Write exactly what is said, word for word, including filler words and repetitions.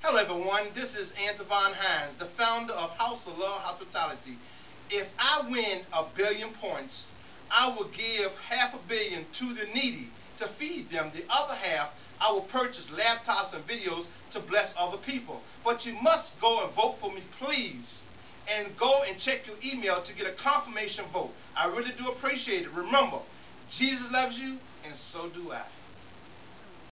Hello everyone, this is Antavon Hines, the founder of House of Love Hospitality. If I win a billion points, I will give half a billion to the needy to feed them. The other half, I will purchase laptops and videos to bless other people. But you must go and vote for me, please. And go and check your email to get a confirmation vote. I really do appreciate it. Remember, Jesus loves you, and so do I.